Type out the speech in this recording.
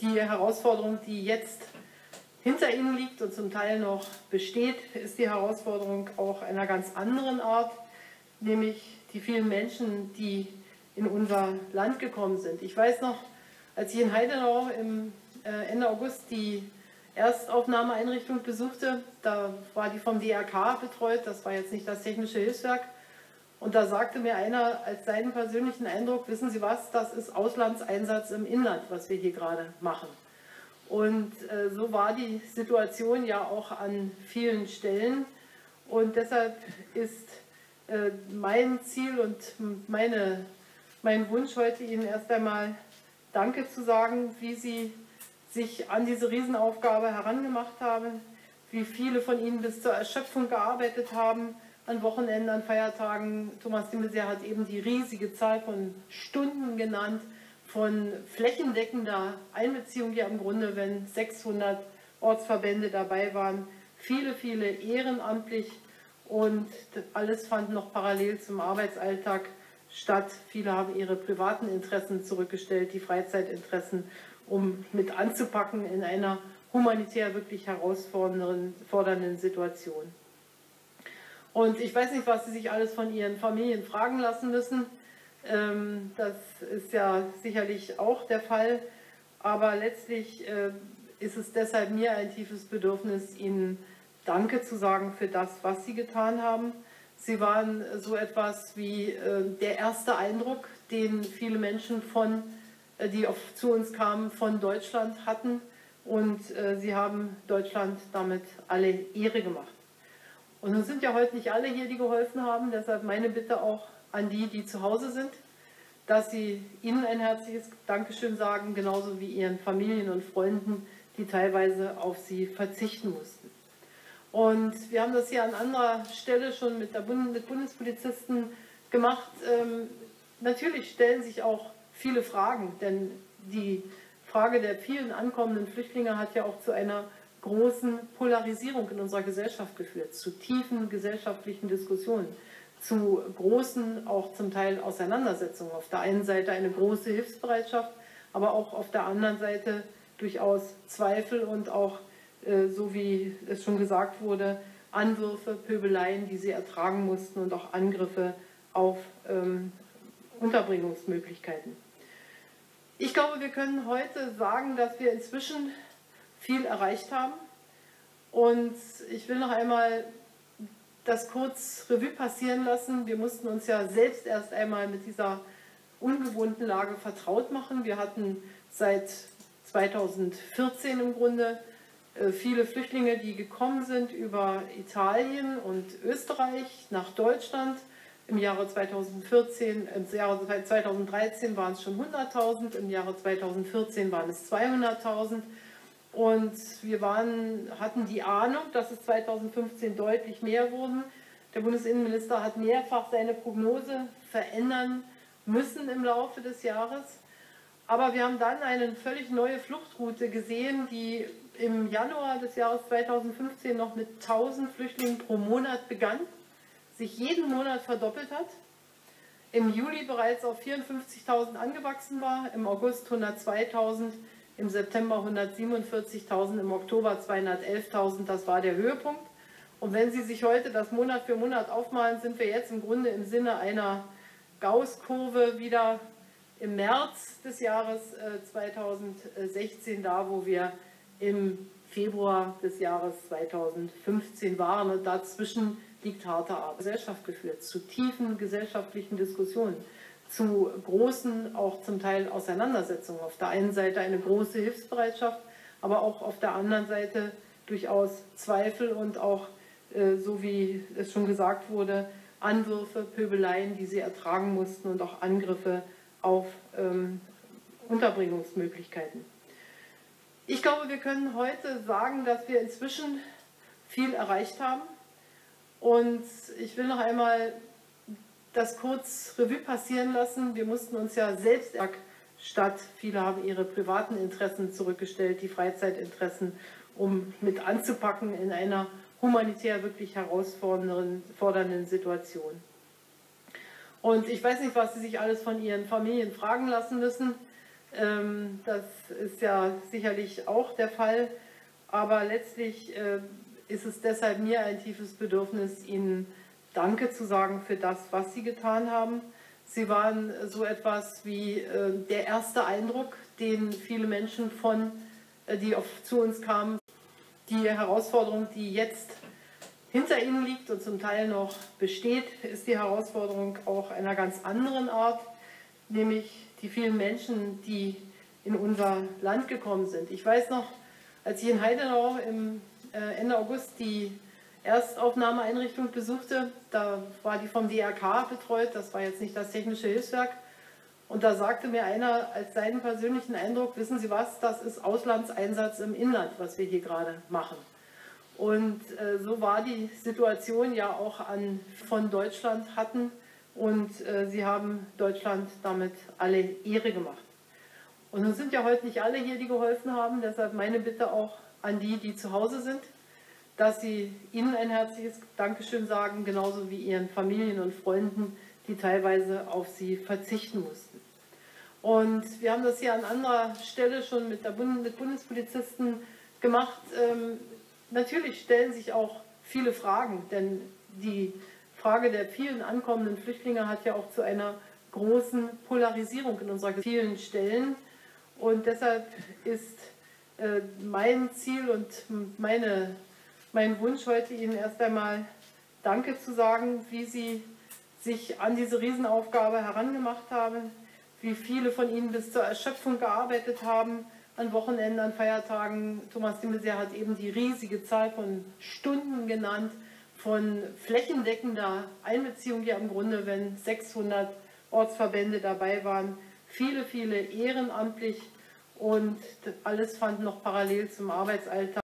Die Herausforderung, die jetzt hinter Ihnen liegt und zum Teil noch besteht, ist die Herausforderung auch einer ganz anderen Art, nämlich die vielen Menschen, die in unser Land gekommen sind. Ich weiß noch, als ich in Heidenau Ende August die Erstaufnahmeeinrichtung besuchte, da war die vom DRK betreut, das war jetzt nicht das Technische Hilfswerk, und da sagte mir einer als seinen persönlichen Eindruck, wissen Sie was, das ist Auslandseinsatz im Inland, was wir hier gerade machen. Und so war die Situation ja auch an vielen Stellen. Und deshalb ist mein Ziel und mein Wunsch heute Ihnen erst einmal Danke zu sagen, wie Sie sich an diese Riesenaufgabe herangemacht haben, wie viele von Ihnen bis zur Erschöpfung gearbeitet haben, an Wochenenden, an Feiertagen. Thomas de Maizière hat eben die riesige Zahl von Stunden genannt, von flächendeckender Einbeziehung, ja im Grunde, wenn 600 Ortsverbände dabei waren, viele, viele ehrenamtlich, und alles fand noch parallel zum Arbeitsalltag statt. Viele haben ihre privaten Interessen zurückgestellt, die Freizeitinteressen, um mit anzupacken in einer humanitär wirklich herausfordernden Situation. Und ich weiß nicht, was Sie sich alles von Ihren Familien fragen lassen müssen. Das ist ja sicherlich auch der Fall. Aber letztlich ist es deshalb mir ein tiefes Bedürfnis, Ihnen Danke zu sagen für das, was Sie getan haben. Sie waren so etwas wie der erste Eindruck, den viele Menschen, die zu uns kamen, von Deutschland hatten. Und Sie haben Deutschland damit alle Ehre gemacht. Und nun sind ja heute nicht alle hier, die geholfen haben, deshalb meine Bitte auch an die, die zu Hause sind, dass Sie ihnen ein herzliches Dankeschön sagen, genauso wie Ihren Familien und Freunden, die teilweise auf Sie verzichten mussten. Und wir haben das hier an anderer Stelle schon mit Bundespolizisten gemacht. Natürlich stellen sich auch viele Fragen, denn die Frage der vielen ankommenden Flüchtlinge hat ja auch zu einer großen Polarisierung in unserer Gesellschaft geführt, zu tiefen gesellschaftlichen Diskussionen, zu großen, auch zum Teil Auseinandersetzungen. Auf der einen Seite eine große Hilfsbereitschaft, aber auch auf der anderen Seite durchaus Zweifel und auch, so wie es schon gesagt wurde, Anwürfe, Pöbeleien, die sie ertragen mussten, und auch Angriffe auf Unterbringungsmöglichkeiten. Ich glaube, wir können heute sagen, dass wir inzwischen viel erreicht haben. Und ich will noch einmal das kurz Revue passieren lassen. Wir mussten uns ja selbst erst einmal mit dieser ungewohnten Lage vertraut machen. Wir hatten seit 2014 im Grunde viele Flüchtlinge, die gekommen sind über Italien und Österreich nach Deutschland. Im Jahre 2013 waren es schon 100.000, im Jahre 2014 waren es 200.000. Und wir hatten die Ahnung, dass es 2015 deutlich mehr wurden. Der Bundesinnenminister hat mehrfach seine Prognose verändern müssen im Laufe des Jahres. Aber wir haben dann eine völlig neue Fluchtroute gesehen, die im Januar des Jahres 2015 noch mit 1.000 Flüchtlingen pro Monat begann, sich jeden Monat verdoppelt hat, im Juli bereits auf 54.000 angewachsen war, im August 102.000, im September 147.000, im Oktober 211.000, das war der Höhepunkt. Und wenn Sie sich heute das Monat für Monat aufmalen, sind wir jetzt im Grunde im Sinne einer Gauss-Kurve wieder im März des Jahres 2016 da, wo wir im Februar des Jahres 2015 waren. Und dazwischen liegt harte Arbeit. Gesellschaft geführt, zu tiefen gesellschaftlichen Diskussionen, zu großen, auch zum Teil Auseinandersetzungen. Auf der einen Seite eine große Hilfsbereitschaft, aber auch auf der anderen Seite durchaus Zweifel und auch, so wie es schon gesagt wurde, Anwürfe, Pöbeleien, die sie ertragen mussten, und auch Angriffe auf Unterbringungsmöglichkeiten. Ich glaube, wir können heute sagen, dass wir inzwischen viel erreicht haben. Und ich will noch einmal das kurz Revue passieren lassen. Wir mussten uns ja selbst statt, viele haben ihre privaten Interessen zurückgestellt, die Freizeitinteressen, um mit anzupacken in einer humanitär wirklich herausfordernden Situation. Und ich weiß nicht, was Sie sich alles von Ihren Familien fragen lassen müssen. Das ist ja sicherlich auch der Fall, aber letztlich ist es deshalb mir ein tiefes Bedürfnis, Ihnen Danke zu sagen für das, was Sie getan haben. Sie waren so etwas wie der erste Eindruck, den viele Menschen die zu uns kamen. Die Herausforderung, die jetzt hinter Ihnen liegt und zum Teil noch besteht, ist die Herausforderung auch einer ganz anderen Art, nämlich die vielen Menschen, die in unser Land gekommen sind. Ich weiß noch, als ich in Heidenau Ende August die Erstaufnahmeeinrichtung besuchte, da war die vom DRK betreut, das war jetzt nicht das Technische Hilfswerk, und da sagte mir einer als seinen persönlichen Eindruck, wissen Sie was, das ist Auslandseinsatz im Inland, was wir hier gerade machen. Und so war die Situation ja auch von Deutschland hatten, und sie haben Deutschland damit alle Ehre gemacht. Und nun sind ja heute nicht alle hier, die geholfen haben, deshalb meine Bitte auch an die, die zu Hause sind, dass sie ihnen ein herzliches Dankeschön sagen, genauso wie ihren Familien und Freunden, die teilweise auf sie verzichten mussten. Und wir haben das hier an anderer Stelle schon mit Bundespolizisten gemacht. Natürlich stellen sich auch viele Fragen, denn die Frage der vielen ankommenden Flüchtlinge hat ja auch zu einer großen Polarisierung in unserer vielen Stellen. Und deshalb ist mein Ziel und mein Wunsch heute, Ihnen erst einmal Danke zu sagen, wie Sie sich an diese Riesenaufgabe herangemacht haben, wie viele von Ihnen bis zur Erschöpfung gearbeitet haben, an Wochenenden, an Feiertagen. Thomas de Maizière hat eben die riesige Zahl von Stunden genannt, von flächendeckender Einbeziehung, ja im Grunde, wenn 600 Ortsverbände dabei waren, viele ehrenamtlich, und alles fand noch parallel zum Arbeitsalltag